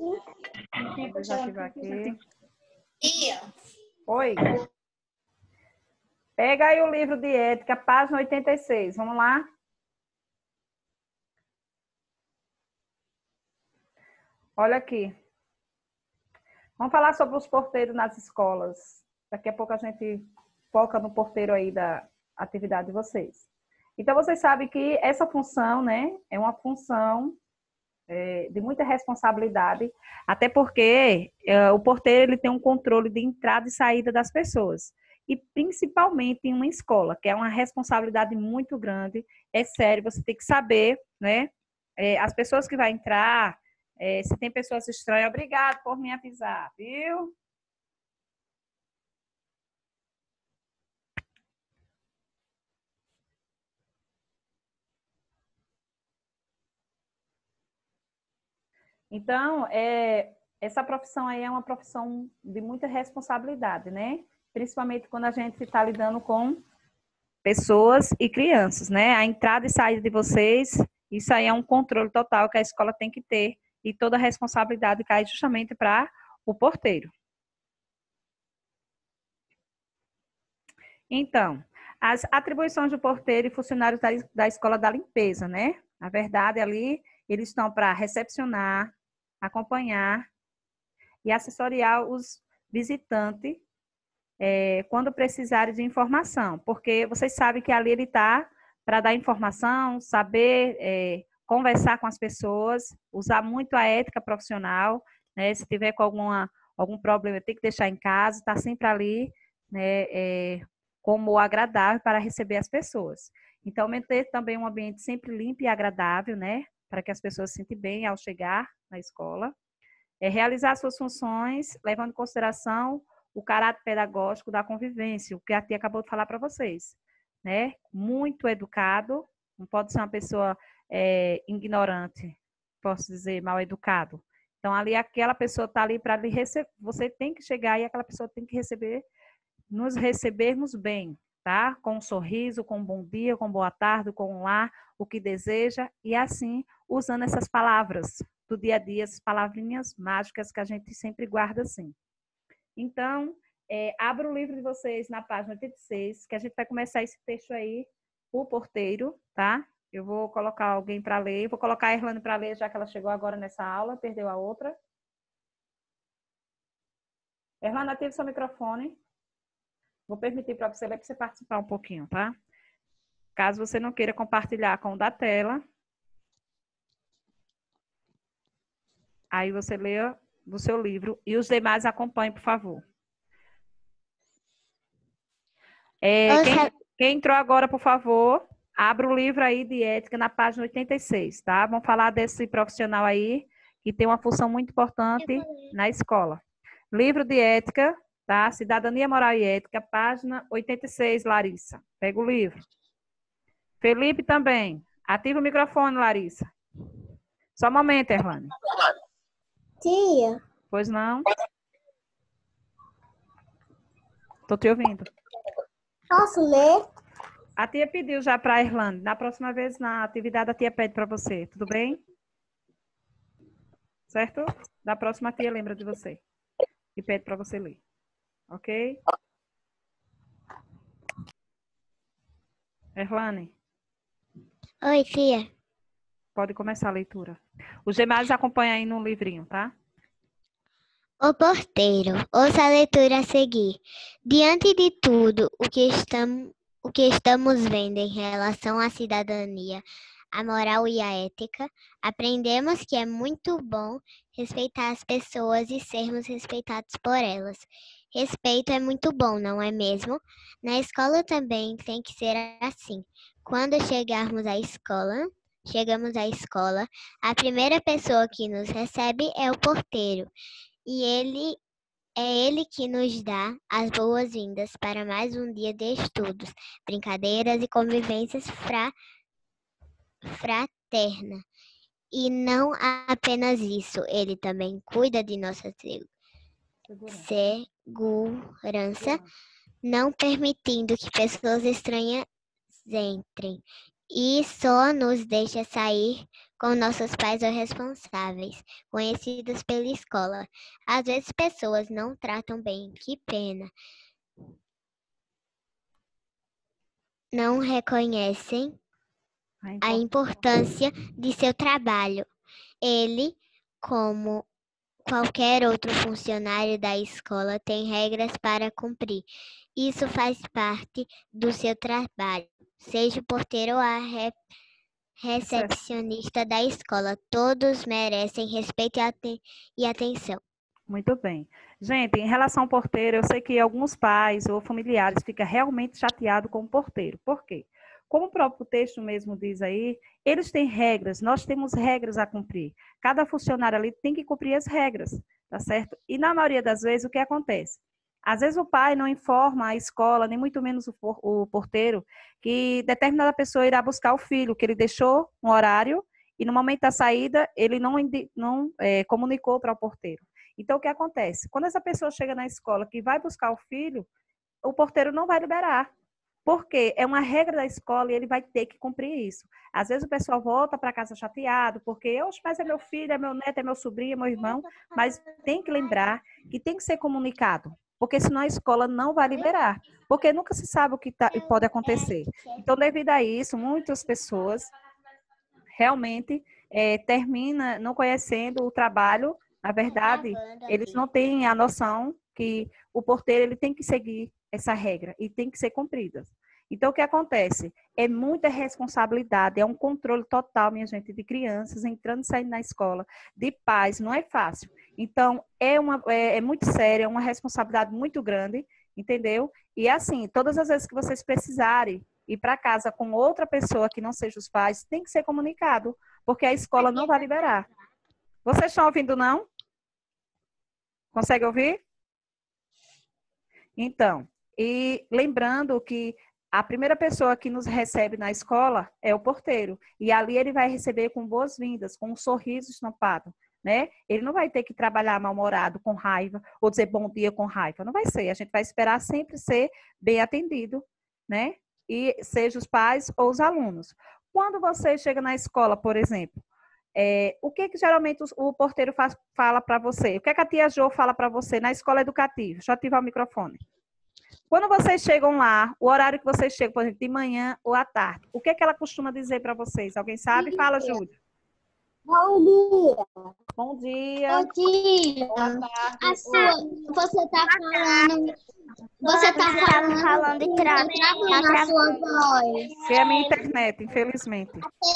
Desativar aqui. Tia. Oi. Pega aí o livro de ética, página 86. Vamos lá? Olha aqui. Vamos falar sobre os porteiros nas escolas. Daqui a pouco a gente foca no porteiro aí da atividade de vocês. Então, vocês sabem que essa função, né, é uma função de muita responsabilidade, até porque o porteiro ele tem um controle de entrada e saída das pessoas. E principalmente em uma escola, que é uma responsabilidade muito grande. É sério, você tem que saber, né, as pessoas que vão entrar, se tem pessoas estranhas, obrigado por me avisar, viu? Então, essa profissão aí é uma profissão de muita responsabilidade, né? Principalmente quando a gente está lidando com pessoas e crianças, né? A entrada e saída de vocês, isso aí é um controle total que a escola tem que ter e toda a responsabilidade cai justamente para o porteiro. Então, as atribuições do porteiro e funcionários da escola da limpeza, né? Na verdade, ali, eles estão para recepcionar, acompanhar e assessoriar os visitantes quando precisarem de informação, porque vocês sabem que ali ele está para dar informação, saber conversar com as pessoas, usar muito a ética profissional, né? Se tiver com algum problema, tem que deixar em casa, está sempre ali, né? Como agradável para receber as pessoas. Então, manter também um ambiente sempre limpo e agradável, né? Para que as pessoas se sintam bem ao chegar na escola. Realizar suas funções, levando em consideração o caráter pedagógico da convivência, o que a tia acabou de falar para vocês, né? Muito educado, não pode ser uma pessoa ignorante, posso dizer, mal educado. Então, ali, aquela pessoa está ali para lhe receber, você tem que chegar e aquela pessoa tem que receber, nos recebermos bem, tá? Com um sorriso, com um bom dia, com boa tarde, com um lá, o que deseja, e assim, usando essas palavras do dia a dia, essas palavrinhas mágicas que a gente sempre guarda assim. Então, abra o livro de vocês na página 86, que a gente vai começar esse texto aí, o porteiro, tá? Eu vou colocar alguém para ler, vou colocar a Erlane para ler, já que ela chegou agora nessa aula, perdeu a outra. Erlane, ative seu microfone. Vou permitir para você ler, para você participar um pouquinho, tá? Caso você não queira compartilhar com o da tela, aí você lê do seu livro e os demais acompanhem, por favor. Quem entrou agora, por favor, abra o livro aí de ética na página 86, tá? Vamos falar desse profissional aí, que tem uma função muito importante na escola. Livro de ética, tá? Cidadania, Moral e Ética, página 86, Larissa. Pega o livro. Felipe também. Ativa o microfone, Larissa. Só um momento, Erlane. Tia. Pois não? Estou te ouvindo. Posso ler? A tia pediu já para a Erlane. Na próxima vez, na atividade, a tia pede para você. Tudo bem? Certo? Da próxima, a tia lembra de você. E pede para você ler. Ok? Erlane? Oi, tia. Pode começar a leitura. Os demais acompanham aí no livrinho, tá? O porteiro, ouça a leitura a seguir. Diante de tudo o que estamos vendo em relação à cidadania, à moral e à ética, aprendemos que é muito bom respeitar as pessoas e sermos respeitados por elas. Respeito é muito bom, não é mesmo? Na escola também tem que ser assim. Quando chegamos à escola, a primeira pessoa que nos recebe é o porteiro. E ele que nos dá as boas-vindas para mais um dia de estudos, brincadeiras e convivências fraterna. E não apenas isso, ele também cuida de nossa segurança, não permitindo que pessoas estranhas entrem. E só nos deixa sair com nossos pais ou responsáveis, conhecidos pela escola. Às vezes pessoas não tratam bem, que pena. Não reconhecem a importância de seu trabalho. Ele, como qualquer outro funcionário da escola, tem regras para cumprir. Isso faz parte do seu trabalho. Seja o porteiro ou a recepcionista da escola, todos merecem respeito e atenção. Muito bem. Gente, em relação ao porteiro, eu sei que alguns pais ou familiares ficam realmente chateados com o porteiro. Por quê? Como o próprio texto mesmo diz aí, eles têm regras, nós temos regras a cumprir. Cada funcionário ali tem que cumprir as regras, tá certo? E na maioria das vezes, o que acontece? Às vezes o pai não informa a escola, nem muito menos o porteiro, que determinada pessoa irá buscar o filho, que ele deixou um horário e no momento da saída ele não comunicou para o porteiro. Então, o que acontece? Quando essa pessoa chega na escola que vai buscar o filho, o porteiro não vai liberar. Porque é uma regra da escola e ele vai ter que cumprir isso. Às vezes o pessoal volta para casa chateado, porque, mas é meu filho, é meu neto, é meu sobrinho, é meu irmão. Mas tem que lembrar que tem que ser comunicado, porque senão a escola não vai liberar. Porque nunca se sabe o que pode acontecer. Então, devido a isso, muitas pessoas realmente terminam não conhecendo o trabalho. Na verdade, eles não têm a noção que o porteiro ele tem que seguir essa regra e tem que ser cumprida. Então, o que acontece? É muita responsabilidade, é um controle total, minha gente, de crianças entrando e saindo na escola, de pais, não é fácil. Então, é muito sério, é uma responsabilidade muito grande, entendeu? E assim, todas as vezes que vocês precisarem ir para casa com outra pessoa que não seja os pais, tem que ser comunicado, porque a escola não vai liberar. Vocês estão ouvindo, não? Consegue ouvir? Então, e lembrando que a primeira pessoa que nos recebe na escola é o porteiro. E ali ele vai receber com boas-vindas, com um sorriso estampado, né? Ele não vai ter que trabalhar mal-humorado, com raiva, ou dizer bom dia com raiva. Não vai ser. A gente vai esperar sempre ser bem atendido, né? E seja os pais ou os alunos. Quando você chega na escola, por exemplo, o que geralmente o porteiro fala para você? O que a tia Jo fala para você na escola educativa? Deixa eu ativar o microfone. Quando vocês chegam lá, o horário que vocês chegam, por exemplo, de manhã ou à tarde, o que ela costuma dizer para vocês? Alguém sabe? Fala, Júlia. Bom dia. Bom dia. Bom dia. Boa tarde. Você está falando. Você está falando e travando a sua voz. É a minha internet, infelizmente.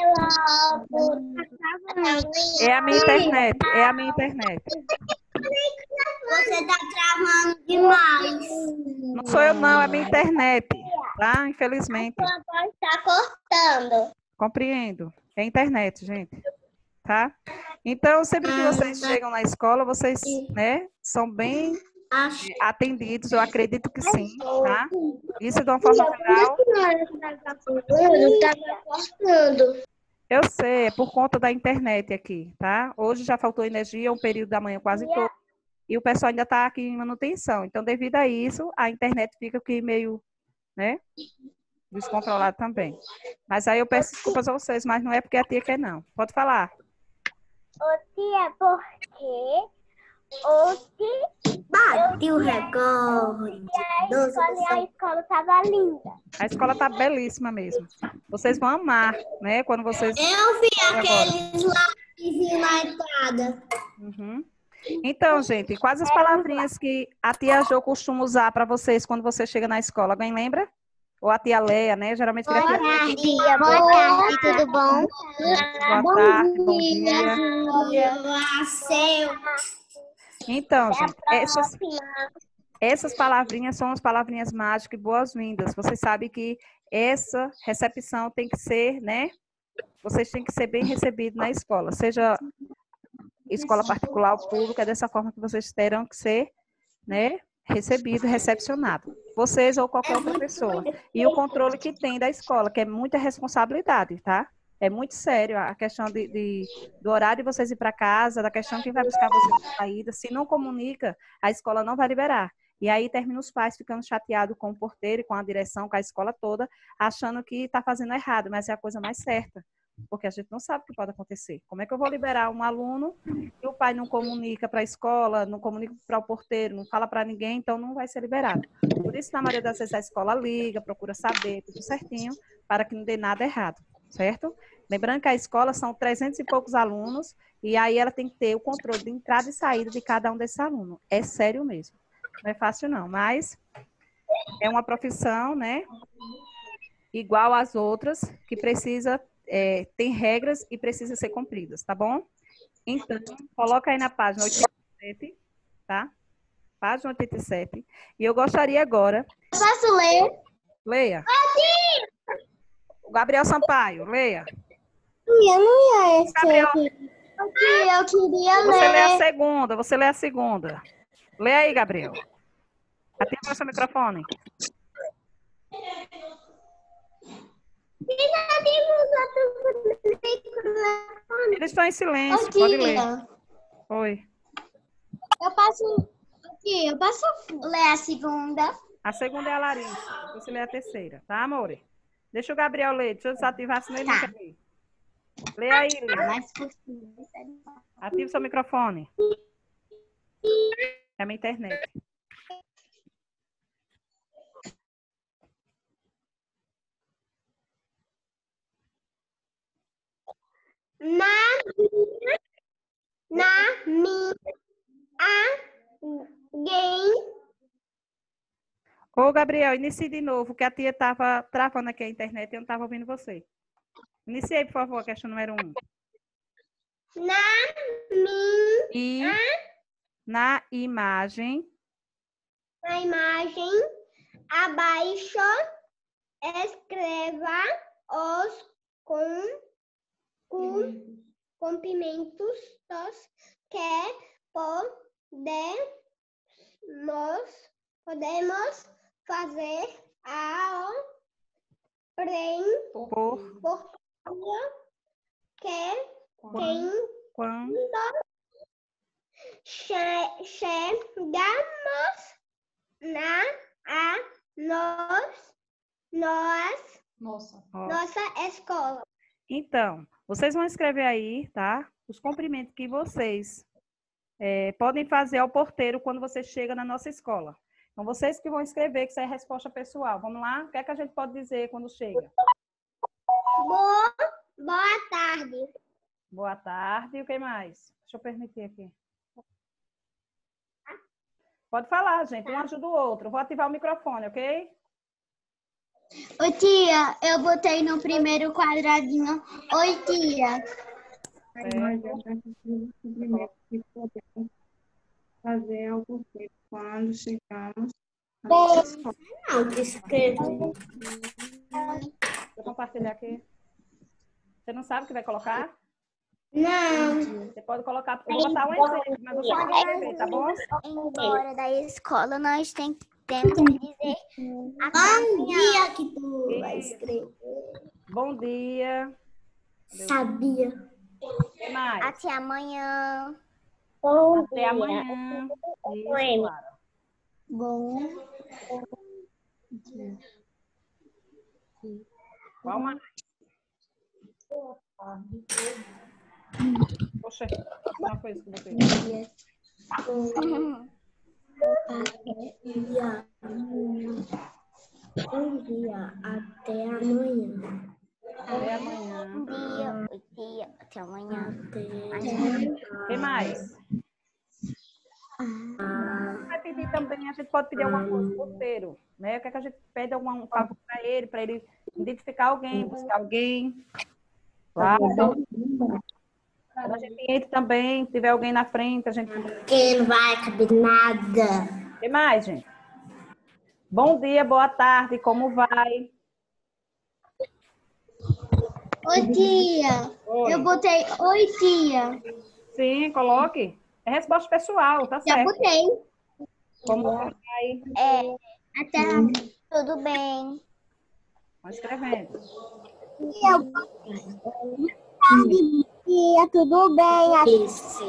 É a minha internet. É a minha internet. Você está travando demais. Não sou eu, não. É a minha internet. Tá? Infelizmente. A sua voz está cortando. Compreendo. É a internet, gente. Tá? Então, sempre que vocês chegam na escola, vocês, né, são bem atendidos, eu acredito que sim, tá? Isso de uma forma geral. Eu sei, é por conta da internet aqui, tá? Hoje já faltou energia, um período da manhã quase todo, e o pessoal ainda está aqui em manutenção. Então, devido a isso, a internet fica aqui meio, né, descontrolado também. Mas aí eu peço desculpas a vocês, mas não é porque a tia quer, não. Pode falar. Ô tia, porque bati o recorde. A escola estava linda. A escola está belíssima mesmo. Vocês vão amar, né? Quando vocês... Eu vi aqueles lápis na entrada. Uhum. Então, gente, quais as palavrinhas que a tia Jo costuma usar para vocês quando você chega na escola? Alguém lembra? Ou a tia Leia, né? Geralmente fica Boa a tia tarde, boa tarde, tudo bom? Boa tarde, bom dia. Então, gente, essas palavrinhas são as palavrinhas mágicas e boas-vindas. Vocês sabem que essa recepção tem que ser, né? Vocês têm que ser bem recebidos na escola, seja escola particular ou pública, é dessa forma que vocês terão que ser, né, recebido, recepcionado. Vocês ou qualquer outra pessoa. E o controle que tem da escola, que é muita responsabilidade, tá? É muito sério a questão do horário de vocês ir para casa, da questão de quem vai buscar vocês na saída. Se não comunica, a escola não vai liberar. E aí termina os pais ficando chateados com o porteiro, com a direção, com a escola toda, achando que está fazendo errado, mas é a coisa mais certa. porque a gente não sabe o que pode acontecer. Como é que eu vou liberar um aluno e o pai não comunica para a escola, não comunica para o porteiro, não fala para ninguém, então não vai ser liberado. Por isso, na maioria das vezes, a escola liga, procura saber tudo certinho, para que não dê nada errado, certo? Lembrando que a escola são 300 e poucos alunos, e aí ela tem que ter o controle de entrada e saída de cada um desses alunos. É sério mesmo. Não é fácil não, mas é uma profissão, né, igual às outras, que precisa, tem regras e precisa ser cumpridas, tá bom? Então, coloca aí na página 87, tá? Página 87. E eu gostaria agora... Posso ler? Leia. O Gabriel Sampaio, leia. Eu não ia esse Gabriel, aqui. Eu queria você lê a ler. segunda, você lê a segunda. Lê aí, Gabriel. Ativa o seu microfone. Eles estão em silêncio, pode ler. Oi. Eu posso ler a segunda. A segunda é a Larissa. Você lê a terceira, tá, amor? Deixa o Gabriel ler. Deixa eu desativar, senão ele não quer ler. Lê aí, Lê. Ativa o seu microfone. É a minha internet. Ô, Gabriel, inicie de novo, que a tia estava travando aqui a internet e eu não estava ouvindo você. Inicie aí, por favor, a questão número 1. E na imagem abaixo, escreva os cumprimentos que podemos fazer ao por que quando chegamos nossa escola. Então, vocês vão escrever aí, tá? Os cumprimentos que vocês podem fazer ao porteiro quando você chega na nossa escola. Então, vocês que vão escrever, que isso é resposta pessoal. Vamos lá? O que é que a gente pode dizer quando chega? Boa tarde. Boa tarde. E o que mais? Deixa eu permitir aqui. Pode falar, gente. Um ajuda o outro. Vou ativar o microfone, ok? Oi, tia. Eu botei no primeiro quadradinho. Oi, tia. Fazer algo quando chegamos. Não, que escrevo. Vou compartilhar aqui. Você não sabe o que vai colocar? Não. Você pode colocar, eu vou botar um exemplo, mas você vai escrever, tá bom? Embora da escola, nós temos que dizer Bom dia que tu vai escrever. Bom dia. Sabia. O que mais? até amanhã. Até amanhã. Isso, Clara. Bom. Qual mais? Poxa, uma coisa que você Bom dia, até amanhã. Até amanhã. Bom dia, até amanhã. O que mais? Vai pedir também, a gente pode pedir alguma coisa pro porteiro, né? O que é que a gente pede algum favor para ele identificar alguém, buscar alguém. Tá? Quando a gente entra também, tiver alguém na frente, a gente... Que não vai caber nada. O que mais, gente? Bom dia, boa tarde, como vai? Oi, tia. Oi. Eu botei oi, tia. Sim, coloque. É resposta pessoal, tá Já certo. botei. Como vai? Até Tudo bem. Vão escrevendo. Tia, tudo bem?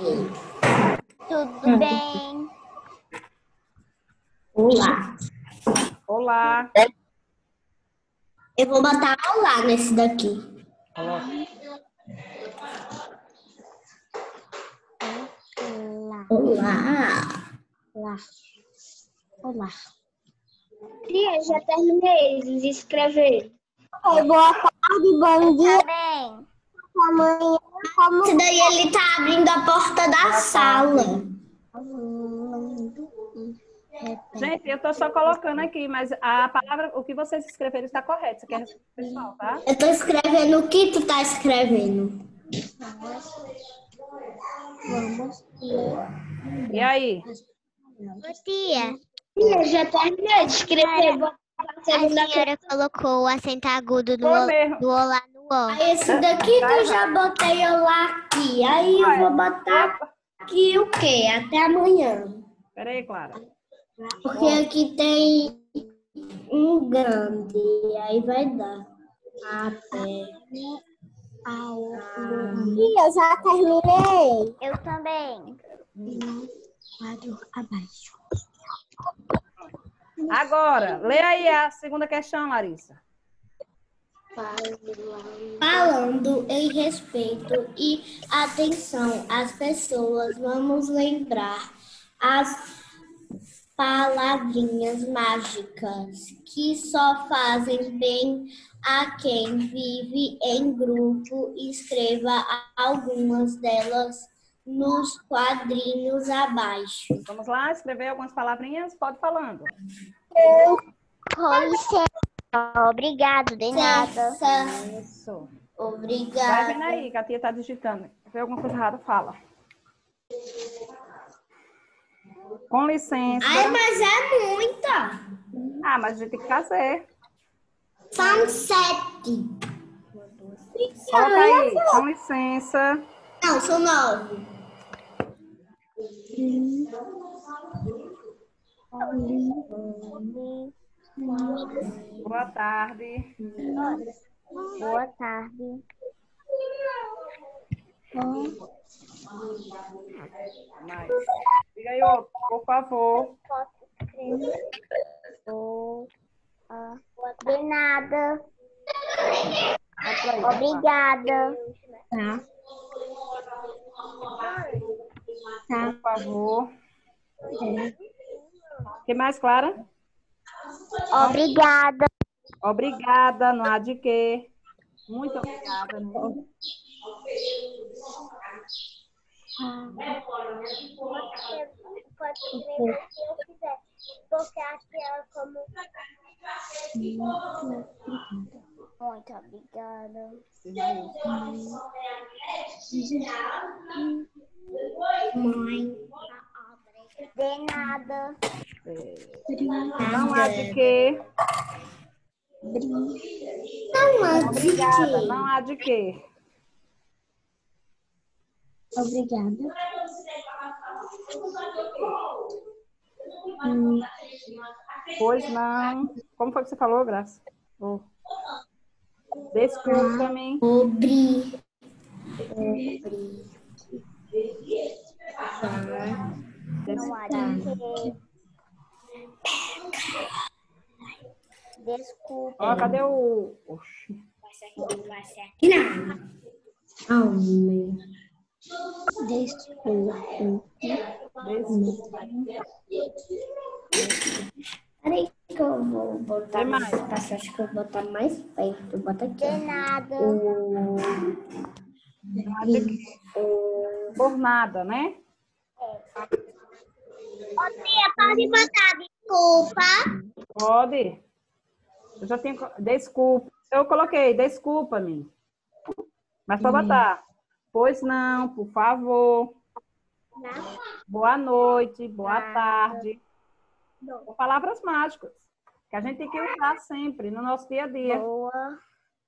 Tudo bem. Olá. Olá. Eu vou botar olá nesse daqui. Coloque. Olá. Olá. Tia, já terminei de escrever. Boa tarde, bom dia. Bem, Amanhã, esse daí ele tá abrindo a porta da sala. Gente, eu estou só colocando aqui, mas a palavra, o que vocês escreveram está correto. Você quer responder, pessoal, tá? Eu tô escrevendo o que tu tá escrevendo. Vamos ler. E aí? tia, Tia, já terminei de escrever. a senhora colocou o acento agudo do, Foi mesmo. do olá no ó. Aí esse daqui que eu já botei eu lá aqui. Aí eu vou botar aqui o quê? Até amanhã. Peraí, Clara. Porque aqui tem um grande. Aí vai dar. Até. Eu já terminei. Eu também. Quadro abaixo. Agora, lê aí a segunda questão, Larissa. Falando em respeito e atenção às pessoas, vamos lembrar as palavrinhas mágicas que só fazem bem a quem vive em grupo. Escreva algumas delas nos quadrinhos abaixo. Vamos lá, escrever algumas palavrinhas? Pode falando. Com licença. Obrigado, de nada. Isso. Obrigada. Vai vendo aí, que a tia tá digitando. Se tiver alguma coisa errada, fala. Com licença. Ai, mas é muita. Ah, mas a gente tem que fazer. São 7. Coloca aí, com licença. Não, são 9. Boa tarde. Boa tarde. Mais. Diga aí outro, por favor. De nada. Aí, Obrigada. por favor. O que mais, Clara? Obrigada. Obrigada, não há de quê. Muito obrigada. Né? Pode escrever o que eu quiser. Porque acho que ela como... Muito obrigada. Mãe. De nada. Não há de quê. Não há de Obrigada, quê. não há de quê. Obrigada. Pois não. Como foi que você falou, Graça? Oh. Desculpa-me. Não há de quê. Desculpa. Ó, cadê o... Oxi. Vai ser aqui não. Amém. Desculpa. Peraí que eu vou botar mais. Acho que eu vou botar mais perto. Bota aqui. De nada. Por nada, né? Tia, pode botar desculpa. Pode. Eu já tenho... Desculpa. Eu coloquei, desculpa-me. Mas pode botar. Pois não, por favor. Boa noite, boa tarde. São palavras mágicas que a gente tem que usar sempre no nosso dia a dia. Boa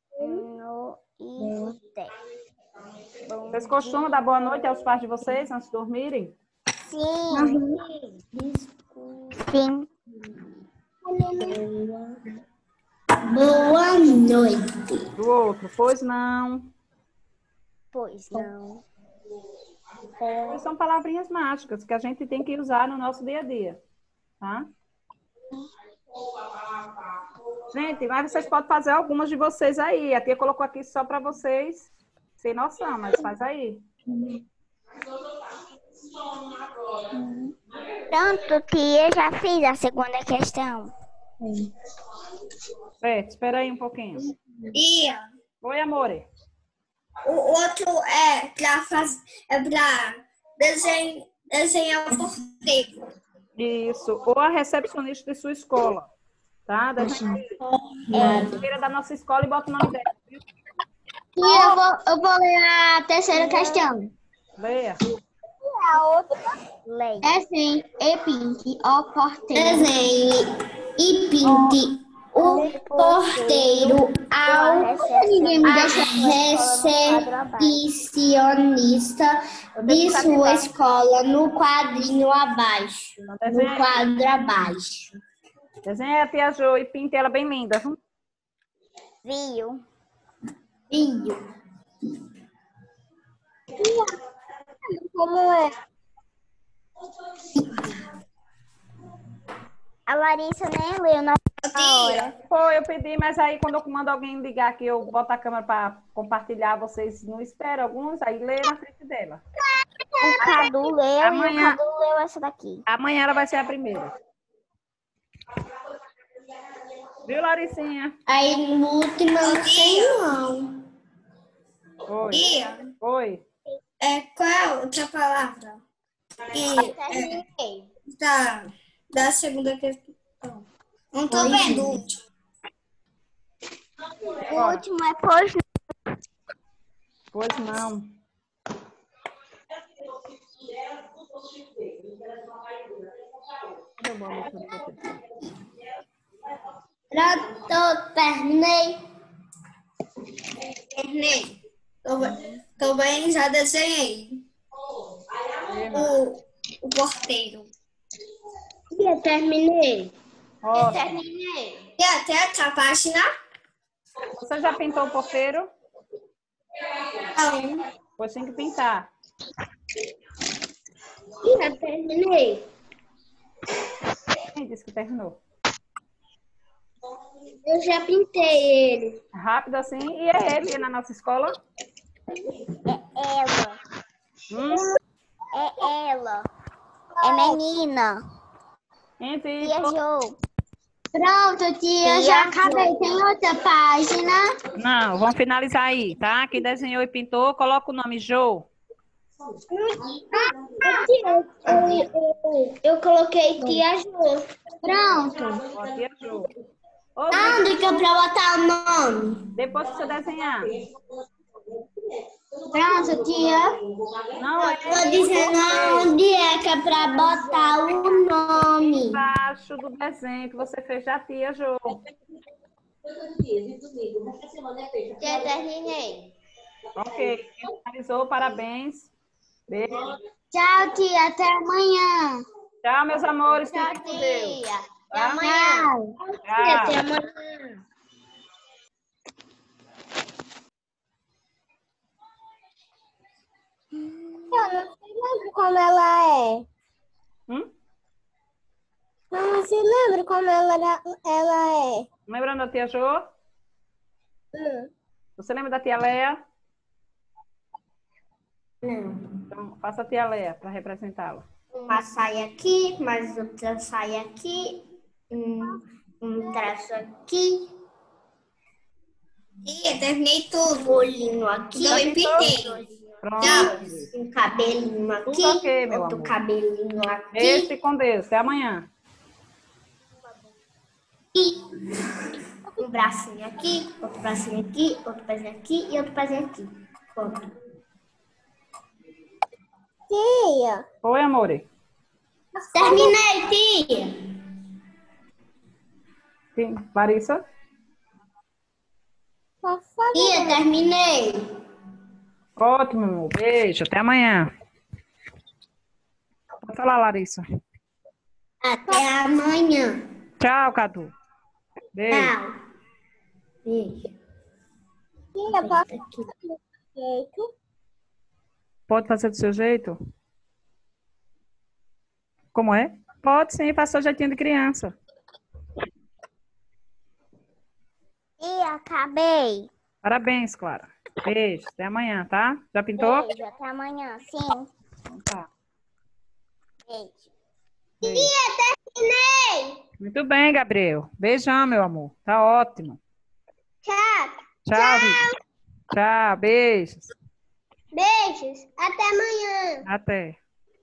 noite. Vocês costumam dar boa noite aos pais de vocês antes de dormirem? Sim. Sim. Boa noite. Do outro, pois não. Pois não. São palavrinhas mágicas que a gente tem que usar no nosso dia a dia, tá? Gente, mas vocês podem fazer algumas de vocês aí. A tia colocou aqui só para vocês, sem noção, mas faz aí. Pronto, tia, já fiz a segunda questão. Certo, espera aí um pouquinho. Tia, Oi, amore. o outro é para desenhar o porteiro. Isso, ou a recepcionista de sua escola, tá? Tira da nossa escola e bota o nome dela, viu? Tia, eu vou ler a terceira questão. Leia. Lei. Desenhe e pinte o porteiro. Desenhe e pinte o porteiro ao recepcionista de sua escola no quadrinho abaixo. No quadro abaixo. Desenha a tia Jo e pinte ela bem linda. Viu? Como é? A Larissa nem leu na hora. Foi, eu pedi, mas aí quando eu mando alguém ligar aqui, eu boto a câmera para compartilhar, vocês não esperam alguns, aí lê na frente dela. O Cadu leu Amanhã- e o Cadu leu essa daqui. Amanhã ela vai ser a primeira. Viu, Laricinha? Aí no último eu não sei não. Oi. Tia, Oi. qual é a outra palavra? Terminei. Da segunda questão. Não tô vendo o último. O último é pois Pois não. pronto, terminei. Terminei. Tô bem, já desenhei. O porteiro. Eu terminei. Ó, Terminei. E até essa página? você já pintou o porteiro? Não. Pois tem que pintar. Eu terminei. Quem disse que terminou? Eu já pintei ele. Rápido assim. E é ele na nossa escola? É ela. Hum? É ela. É menina. Entre... Tia Jo. Pronto, tia, já acabei. Tem outra página. Não, vamos finalizar aí, tá? Quem desenhou e pintou, coloca o nome Jo. Eu coloquei Tia Jo. Pronto. Ó, tia Jo. Ô, Onde que é pra botar o nome? depois que você desenhar. Pronto, tia. Não, Tô dizendo onde é que é pra botar o nome. embaixo do desenho que você fez da tia Jo. Já terminei. Ok. Quem finalizou, parabéns. Beijo. Tchau, tia. Até amanhã. Tchau, meus amores. Tchau, Fiquem com Deus. tia. Até Tá? amanhã. Tchau. Até amanhã. Eu não se lembro como ela é. Hum? Eu não se lembro como ela é. Lembrando da tia Jo? Você lembra da tia Leia? Não. Então, faça a tia Leia para representá-la. Uma saia aqui, mais outra saia aqui. Um traço aqui. Tia, terminei tudo. Um olhinho aqui. Eu pintei. Pronto. Um cabelinho aqui. Tudo ok, meu Outro amor. cabelinho aqui. Beijo e com Deus. Até amanhã. Um bracinho aqui, outro bracinho aqui, outro pezinho aqui e outro pezinho aqui. Pronto. Tia, Oi, amore. terminei, tia. Sim. Larissa? Tia, terminei. Ótimo, amor. Beijo. Até amanhã. Pode falar, Larissa. Até amanhã. Tchau, Cadu. Beijo. Tchau. Beijo. Tia, posso fazer do jeito? Pode fazer do seu jeito? Como é? Pode sim, faça o jeitinho de criança. acabei. Parabéns, Clara. Beijo, até amanhã, tá? Já pintou? Beijo, até amanhã. Sim, Então tá. beijo. Beijo. Terminei. Muito bem, Gabriel. Beijão, meu amor. Tá ótimo. Tchau. Tchau, Vivi. Tchau, beijos. Beijos. Até amanhã. Até.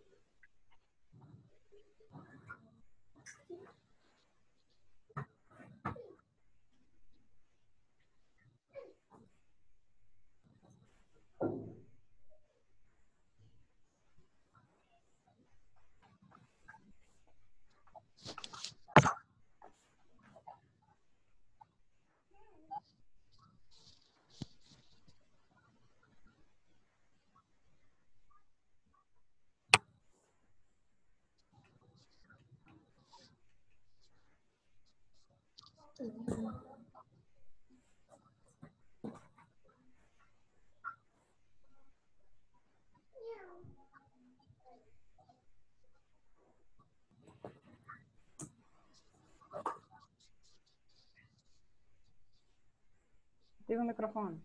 Liga o microfone.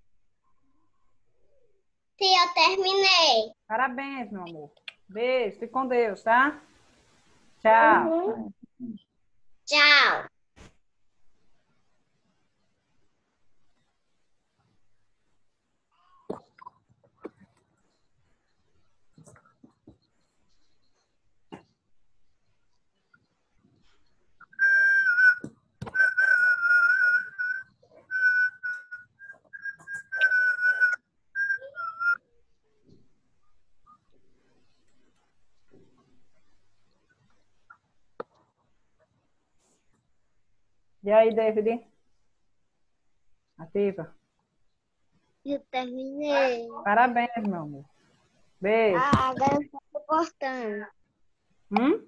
Sim, eu terminei. Parabéns, meu amor. Beijo, fique com Deus, tá? Tchau. Uhum. Tchau. E aí, David? Ativa. Eu terminei. Parabéns, meu amor. Beijo. Agora eu estou suportando. Hum?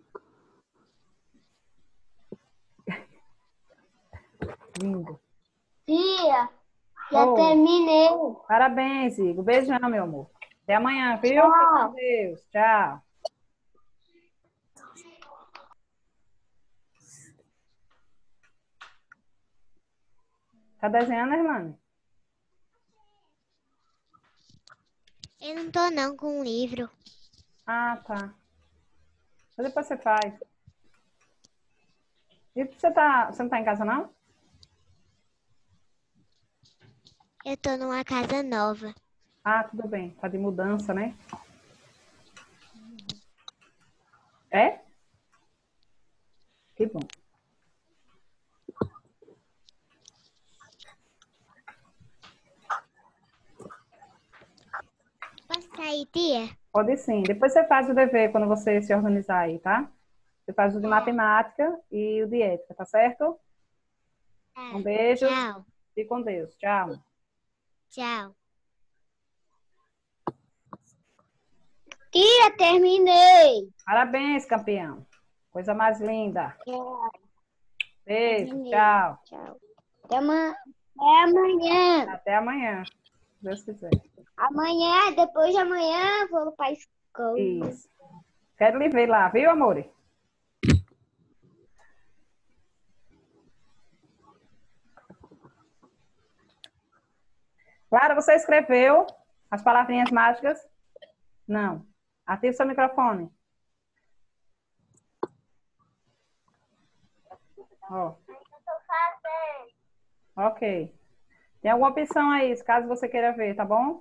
Lindo. Tia, já Oh, terminei. parabéns, Igor. Beijão, meu amor. Até amanhã, viu? Fique com Tchau. Deus. Tchau. Tá desenhando, Hernani? Eu não tô não com um livro. Ah, tá. Mas depois você faz. E você não tá em casa, não? Eu tô numa casa nova. Ah, tudo bem. Tá de mudança, né? É? Que bom. Posso sair, tia? Pode sim. Depois você faz o dever quando você se organizar aí, tá? Você faz o de matemática e o de ética, tá certo? Um Tá. beijo. Tchau. Fique com Deus. Tchau. Tchau. Tia, terminei. Parabéns, campeão. Coisa mais linda. Beijo. Terminei. Tchau. Tchau. Até amanhã. Até amanhã. Se Deus quiser. Amanhã, depois de amanhã, vou para a escola. Isso. Quero lhe ver lá, viu, amor? Clara, você escreveu as palavrinhas mágicas? Não. Ative seu microfone. Ó. Ok. Tem alguma opção aí, caso você queira ver, tá bom?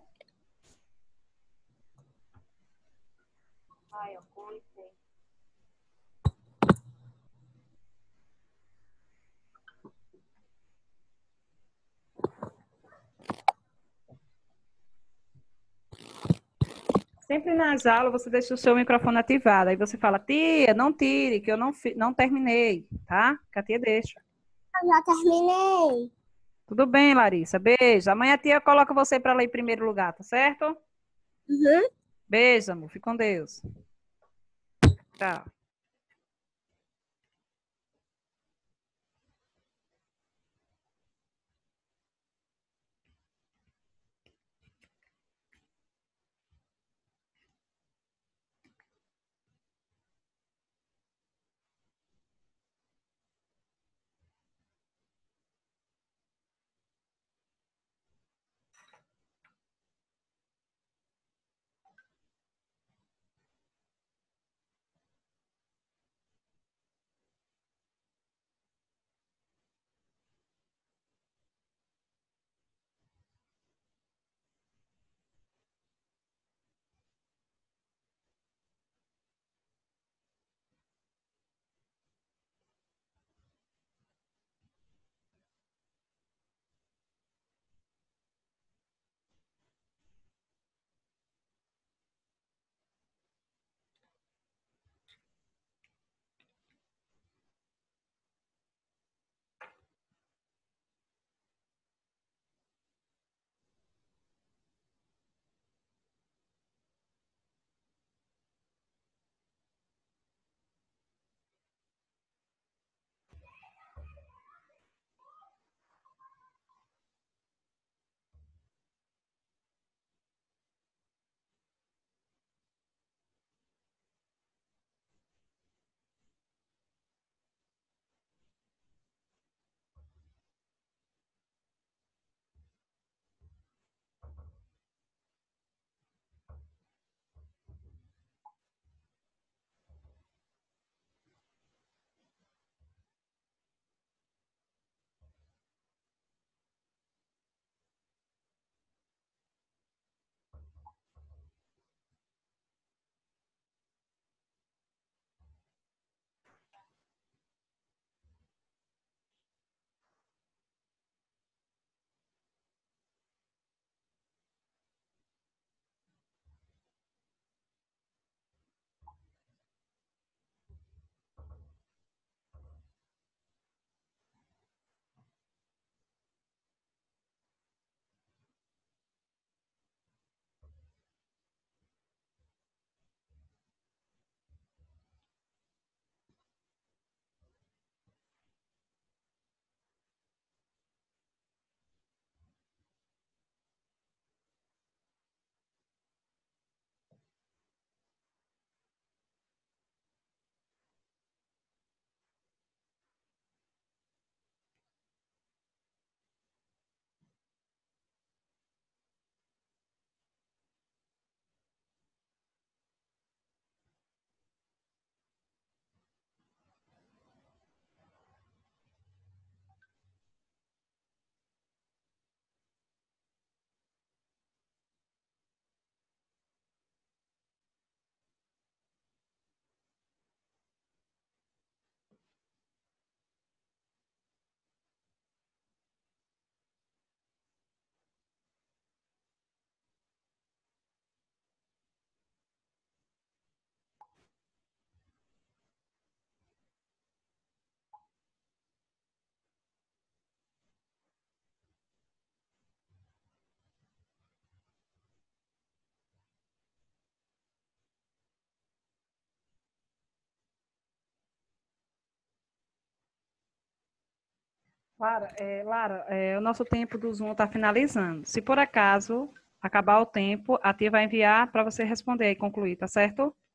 Sempre nas aulas você deixa o seu microfone ativado. Aí você fala, tia, não tire, que eu não terminei, tá? Que a tia deixa. Eu já terminei. Tudo bem, Larissa. Beijo. Amanhã a tia coloca você para ler em primeiro lugar, tá certo? Uhum. Beijo, amor. Fique com Deus. Tchau. Lara, o nosso tempo do Zoom está finalizando. Se por acaso acabar o tempo, a tia vai enviar para você responder e concluir, tá certo?